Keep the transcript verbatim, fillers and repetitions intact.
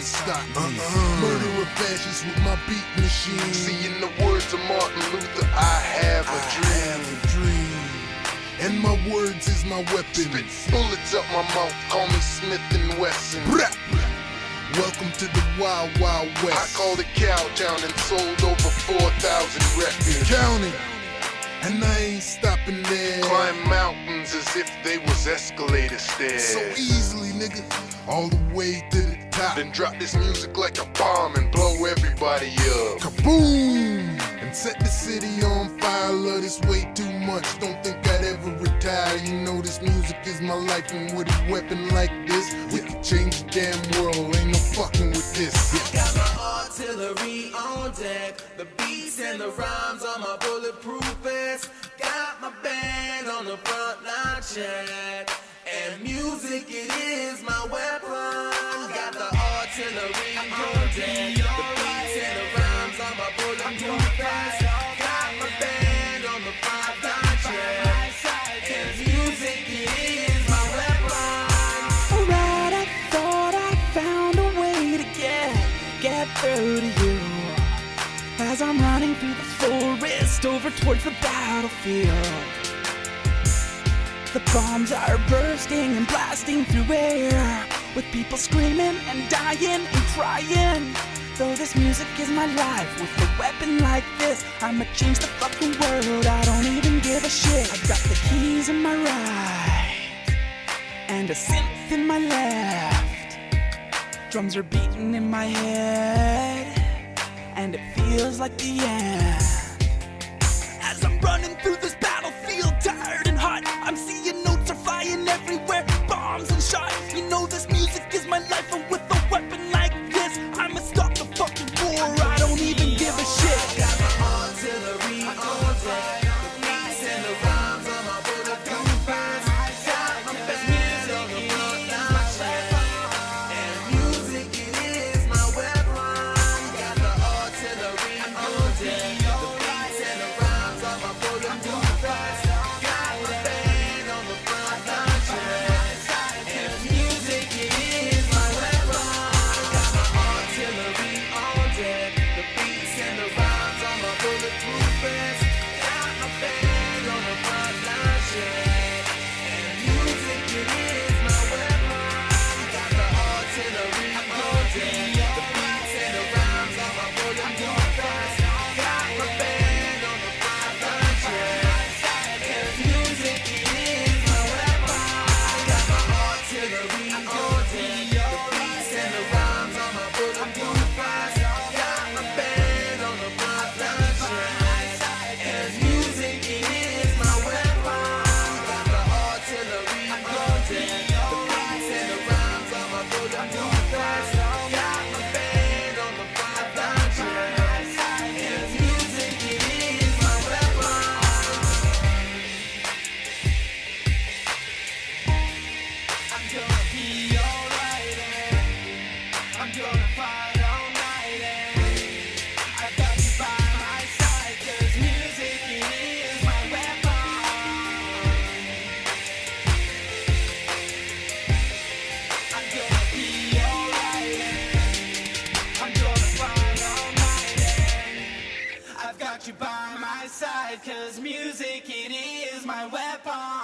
stop me. Uh-uh. Murder of fascists with my beat machine. See, in the words of Martin Luther, I have a I dream. have a dream. And my words is my weapon. Spit bullets up my mouth, call me Smith and Wesson. Bra. Welcome to the Wild Wild West. I called it Cowtown and sold over four thousand records. Counting, and I ain't stopping there. Climb mountains as if they was escalator stairs. So easily, nigga, all the way to the top. Then drop this music like a bomb and blow everybody up. Kaboom! And set the city on fire. Love this way too much, don't think I'd ever retire. You know this music is my life, and with a weapon like this, we can change the damn world. Ain't no fucking with this. I got my artillery on deck, the beats and the rhymes on my bulletproof vest. Got my band on the front line check, and music it is my weapon. Got the artillery on deck, the beats and the rhymes on my bulletproof vest. Got my band on the front line check, and music it is my weapon. Alright, I thought I found a way to get, get through to you. As I'm running through the forest over towards the battlefield, the bombs are bursting and blasting through air, with people screaming and dying and crying. Though this music is my life, with a weapon like this, I'ma change the fucking world. I don't even give a shit. I got the keys in my right and a synth in my left. Drums are beating in my head, and it feels like the end. As I'm running through this battlefield, tired and hot, I'm seeing notes are flying everywhere, bombs and shots. You know this music is my life, and with a weapon like this, I'ma stop the fucking war. I don't even give a shit. Got my artillery on deck, the beats and the rhymes on my bulletproof vest. Got my best music on the front line check, and music it is my weapon. Got the artillery on deck, the beats and the rhymes on my bulletproof vest. Got my band on the front line check, and music it is my weapon. Got my artillery on deck, the beats and the rhymes on my bulletproof vest. Got my band on the front line check, and music it is my weapon. Got the artillery on deck, the beats and the rhymes on my bulletproof vest. Got my band on the front line check, and music it is my weapon. Got my artillery on deck, the beats and the rhymes on my bulletproof vest. Got my band on the front line check, and music it is my weapon. Got the artillery on deck, the beats and the rhymes on my bulletproof vest. Got my band on the front line check, and music it is my weapon. I'm gonna be alright, and I'm gonna fight all night, and I've got you by my side, 'cause music it is my weapon. I'm gonna be alright, and I'm gonna fight all night, and I've got you by my side, 'cause music it is my weapon.